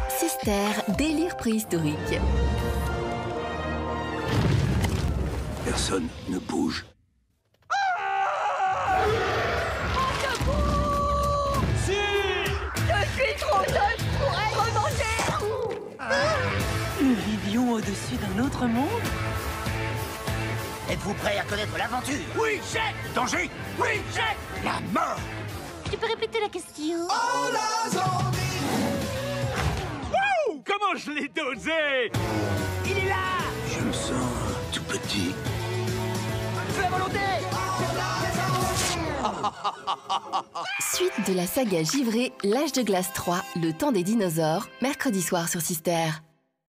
Sister, délire préhistorique. Personne ne bouge. Si! Je suis trop jeune pour être mangée. Nous vivions au-dessus d'un autre monde? Êtes-vous prêt à connaître l'aventure? Oui, j'ai danger. Oui, j'ai la mort. Tu peux répéter la question? Wouh! Comment je l'ai dosé? Il est là! Je me sens tout petit. Fais la volonté! Suite de la saga givrée L'Âge de glace 3, le temps des dinosaures, mercredi soir sur Sister.